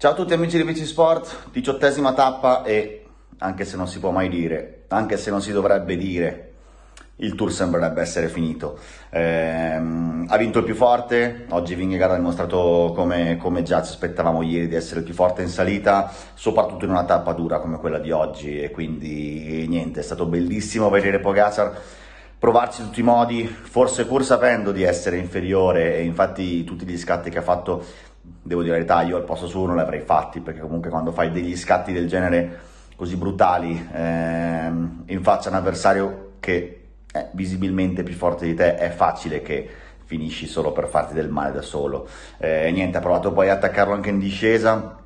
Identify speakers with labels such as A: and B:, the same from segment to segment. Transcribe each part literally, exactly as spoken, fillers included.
A: Ciao a tutti amici di Bici Sport, diciottesima tappa e anche se non si può mai dire, anche se non si dovrebbe dire, il tour sembrerebbe essere finito. Ehm, ha vinto il più forte, oggi Vingegaard ha dimostrato come, come già ci aspettavamo ieri di essere il più forte in salita, soprattutto in una tappa dura come quella di oggi, e quindi niente, è stato bellissimo vedere Pogacar provarci in tutti i modi, forse pur sapendo di essere inferiore, e infatti tutti gli scatti che ha fatto, devo dire la verità, io al posto suo non li avrei fatti, perché comunque quando fai degli scatti del genere così brutali ehm, in faccia a un avversario che è visibilmente più forte di te, è facile che finisci solo per farti del male da solo. Eh, niente, ha provato poi a attaccarlo anche in discesa,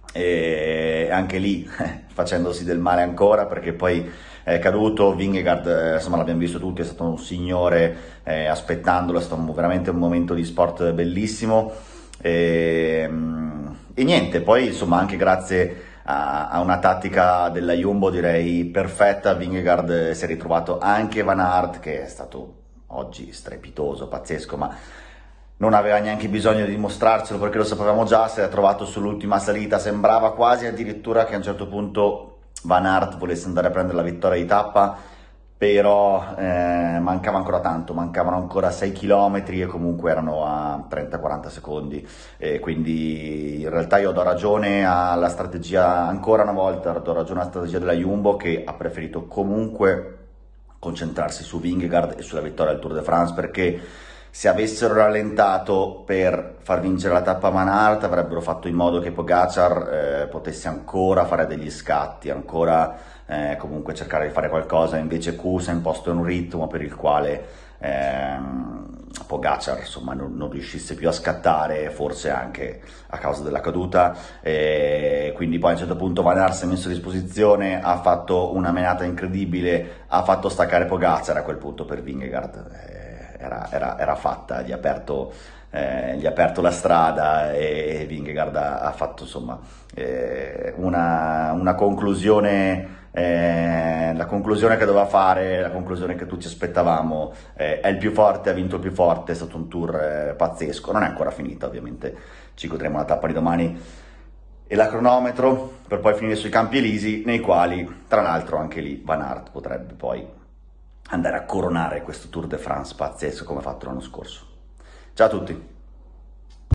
A: e anche lì facendosi del male ancora, perché poi è caduto. Vingegaard, eh, insomma, l'abbiamo visto tutti, è stato un signore eh, aspettandolo, è stato veramente un momento di sport bellissimo. E, e niente, poi insomma anche grazie a, a una tattica della Jumbo direi perfetta, Vingegaard si è ritrovato anche Van Aert, che è stato oggi strepitoso, pazzesco, ma non aveva neanche bisogno di dimostrarcelo perché lo sapevamo già, si era trovato sull'ultima salita, sembrava quasi addirittura che a un certo punto Van Aert volesse andare a prendere la vittoria di tappa, però eh, mancava ancora tanto, mancavano ancora sei chilometri e comunque erano a trenta quaranta secondi, e quindi in realtà io do ragione alla strategia, ancora una volta do ragione alla strategia della Jumbo, che ha preferito comunque concentrarsi su Vingegaard e sulla vittoria del Tour de France, perché se avessero rallentato per far vincere la tappa Van Aert avrebbero fatto in modo che Pogacar eh, potesse ancora fare degli scatti, ancora eh, comunque cercare di fare qualcosa. Invece Kuss ha imposto un ritmo per il quale ehm, Pogacar insomma non, non riuscisse più a scattare, forse anche a causa della caduta, e quindi poi a un certo punto Van Aert si è messo a disposizione, ha fatto una menata incredibile, ha fatto staccare Pogacar. A quel punto per Vingegaard eh, Era, era, era fatta, gli ha aperto, eh, gli ha aperto la strada, e Vingegaard ha, ha fatto insomma eh, una, una conclusione, eh, la conclusione che doveva fare, la conclusione che tutti ci aspettavamo. Eh, è il più forte, ha vinto il più forte, è stato un tour eh, pazzesco, non è ancora finita ovviamente, ci godremo la tappa di domani e la cronometro per poi finire sui Campi Elisi, nei quali tra l'altro anche lì Van Aert potrebbe poi andare a coronare questo Tour de France pazzesco come ha fatto l'anno scorso. Ciao a tutti!